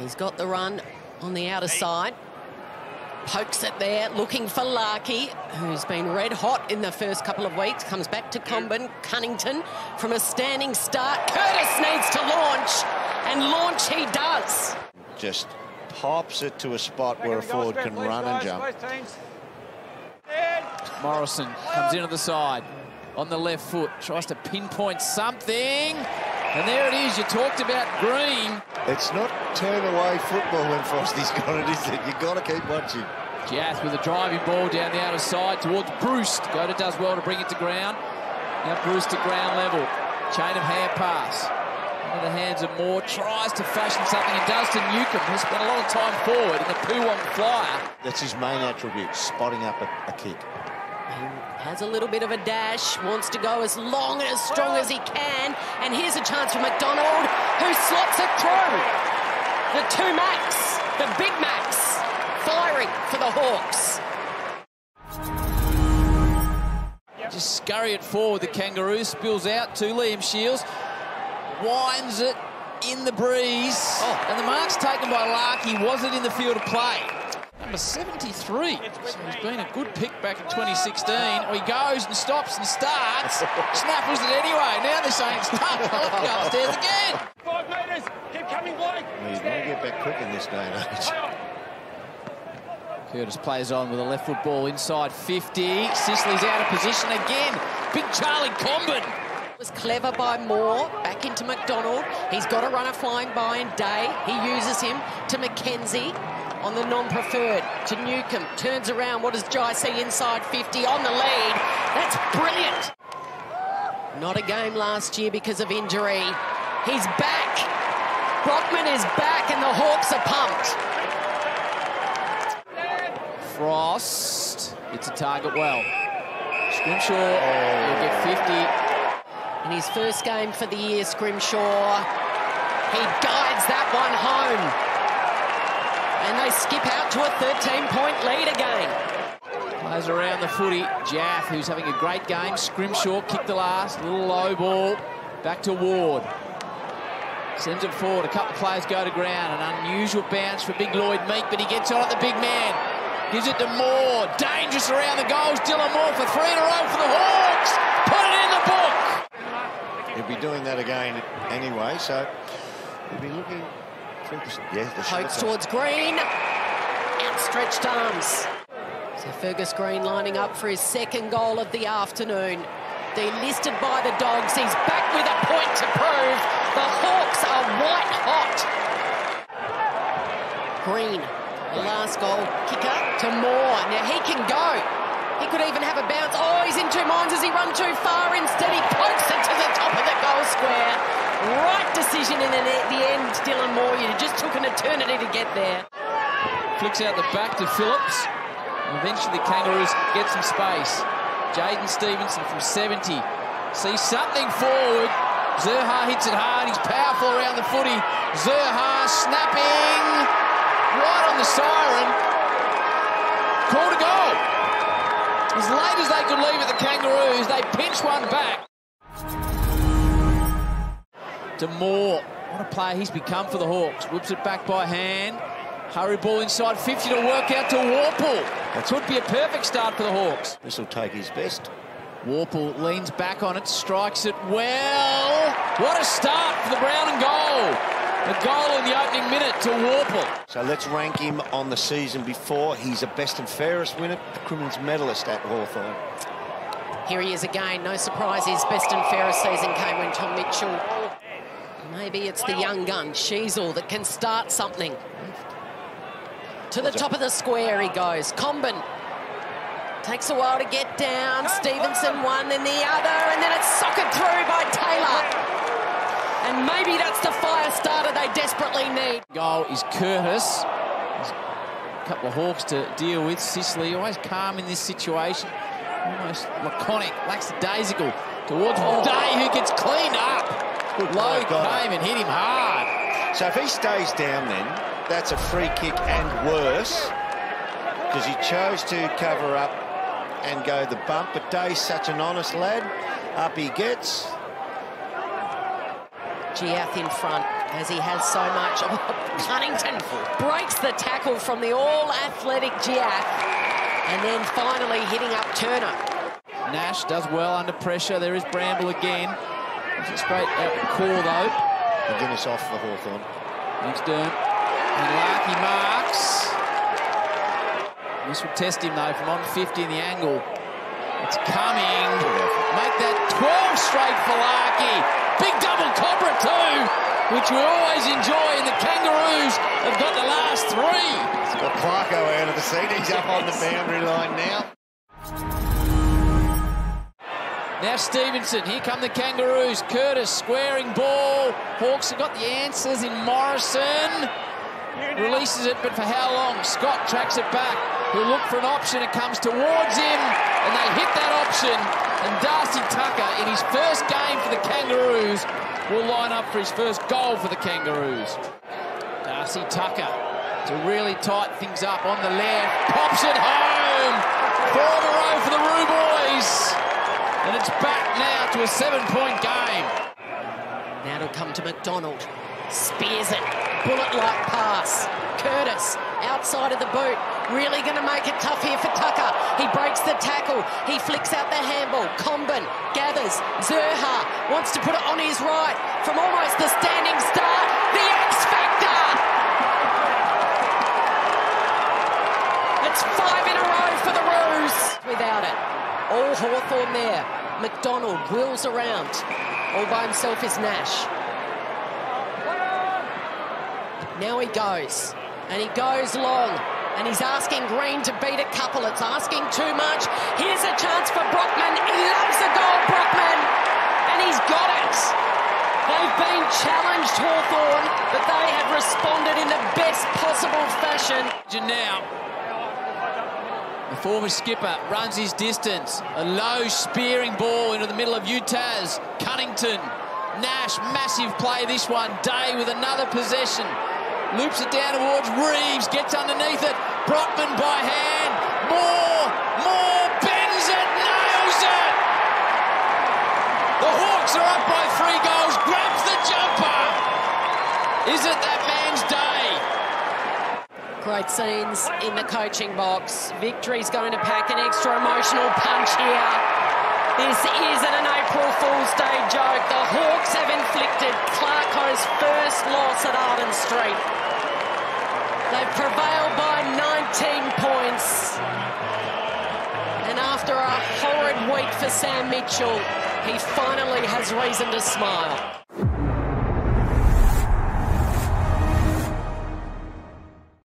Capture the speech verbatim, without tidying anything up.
He's got the run on the outer side. Pokes it there, looking for Larkey, who's been red hot in the first couple of weeks. Comes back to Comben. Cunnington from a standing start. Curtis needs to launch, and launch he does. Just pops it to a spot where a forward can run and jump. Morrison comes into the side on the left foot, tries to pinpoint something, and there it is. You talked about Green. It's not turn away football when Frosty's got it, is it? You've got to keep watching. Jath with a driving ball down the outer side towards Bruce. Goda does well to bring it to ground. Now Bruce to ground level. Chain of hand pass. Into the hands of Moore. Tries to fashion something and does to Newcomb, who spent a lot of time forward in the Poowong flyer. That's his main attribute, spotting up a, a kick. He has a little bit of a dash, wants to go as long and as strong as he can. And here's a chance for McDonald, who slots it through. The two Macs, the big Macs, firing for the Hawks. Just scurry it forward, the Kangaroos. Spills out to Liam Shields. Winds it in the breeze. Oh. And the mark's taken by Larkey. Was it in the field of play? Number seventy-three. So he's been a good pick back in twenty sixteen. Oh, he goes and stops and starts. Snaffles it anyway. Now they're saying it's tough. I'll have to go upstairs again. Five metres. Keep coming, Blake. Well, you don't get back quick in this day and age. Curtis plays on with a left foot ball inside fifty. Sicily's out of position again. Big Charlie Comben. Was clever by Moore, back into McDonald. He's got a runner flying by in Day. He uses him to McKenzie on the non-preferred, to Newcomb. Turns around, what does Jai see inside fifty on the lead? That's brilliant. Not a game last year because of injury. He's back. Brockman is back and the Hawks are pumped. Frost hits a target well. Scrimshaw will get fifty. In his first game for the year, Scrimshaw, he guides that one home. And they skip out to a thirteen-point lead again. Plays around the footy. Jaff, who's having a great game. Scrimshaw kicked the last. Little low ball. Back to Ward. Sends it forward. A couple of players go to ground. An unusual bounce for Big Lloyd Meek, but he gets on at the big man. Gives it to Moore. Dangerous around the goals. Dylan Moore for three in a row for the Hawks. Put it in the book. He'll be doing that again anyway, so he'll be looking through the... Yeah, the Pokes towards Green. Outstretched arms. So Fergus Green lining up for his second goal of the afternoon. Delisted by the Dogs. He's back with a point to prove. The Hawks are white hot. Green, the last goal kicker to Moore. Now he can go. He could even have a bounce. Oh, he's in two minds. Has he run too far? Instead, he pokes it to the top of the goal square. Right decision in the, the end, Dylan Moore. You just took an eternity to get there. Flicks out the back to Phillips. And eventually, the Kangaroos get some space. Jaden Stevenson from seventy. Sees something forward. Zurhaar hits it hard. He's powerful around the footy. Zurhaar snapping right on the siren. Call to goal. As late as they could leave it, the Kangaroos, they pinch one back. To Moore. What a player he's become for the Hawks. Whips it back by hand. Hurry ball inside fifty to work out to Warple. That could be a perfect start for the Hawks. This will take his best. Warple leans back on it, strikes it well. What a start for the Brown and goal. The goal in the opening minute to Warple. So let's rank him on the season before. He's a best and fairest winner, the Crimmins medalist at Hawthorn. Here he is again. No surprise, his best and fairest season came when Tom Mitchell. Maybe it's the young gun, Sheasel, that can start something. To the top of the square he goes. Comben takes a while to get down. Stevenson one, then the other, and then it's socked through by Taylor. And maybe that's the fire starter they desperately need. Goal is Curtis. There's a couple of Hawks to deal with. Sicily always calm in this situation. Almost laconic, lackadaisical towards oh. Day, who gets cleaned up. Good Low play, came and hit him hard. So if he stays down then, that's a free kick and worse, because he chose to cover up and go the bump, but Day's such an honest lad. Up he gets. Giath in front. as he has so much. Oh, Cunnington breaks the tackle from the all-athletic Jack, and then finally hitting up Turner. Nash does well under pressure. There is Bramble again. It's a straight out the core, though. McGuinness off for Hawthorn. Thanks, Dern. And Larkey marks. This will test him, though, from on fifty in the angle. It's coming. Make that twelve straight for Larkey. Big double cobra, too, which we always enjoy, and the Kangaroos have got the last three. He's got Clarko out of the seat. He's up on the boundary line now. Now Stevenson, here come the Kangaroos. Curtis squaring ball. Hawks have got the answers in Morrison. Releases it, but for how long? Scott tracks it back. He'll look for an option. It comes towards him, and they hit that option. And Darcy Tucker, in his first game for the Kangaroos, will line up for his first goal for the Kangaroos. Darcy Tucker to really tighten things up on the left. Pops it home. Four in a row for the Roo boys. And it's back now to a seven-point game. Now it'll come to McDonald. Spears it. Bullet-like pass. Curtis outside of the boot. Really going to make it tough here for Tucker. He breaks the tackle. He flicks out the handball. Comben gathers. Zurha wants to put it on his right from almost the standing start. The X-Factor! It's five in a row for the Roos. Without it. All Hawthorn there. McDonald wheels around. All by himself is Nash. Now he goes. And he goes long. And he's asking Green to beat a couple. It's asking too much. Here's a chance for Brockman. He loves the goal, Brockman. And he's got it. They've been challenged, Hawthorn, but they have responded in the best possible fashion. Now, the former skipper runs his distance. A low spearing ball into the middle of Utah's. Cunnington. Nash, massive play this one. Day with another possession. Loops it down towards Reeves. Gets underneath it. Brockman by hand. More. More. Bends it. Nails it. The Hawks are up by three goals. Grabs the jumper. Is it that man's day? Great scenes in the coaching box. Victory's going to pack an extra emotional punch here. This isn't an April Fool's Day joke. The Hawks have inflicted Clarko's first loss at Arden Street. They've prevailed by nineteen points. And after a horrid week for Sam Mitchell, he finally has reason to smile.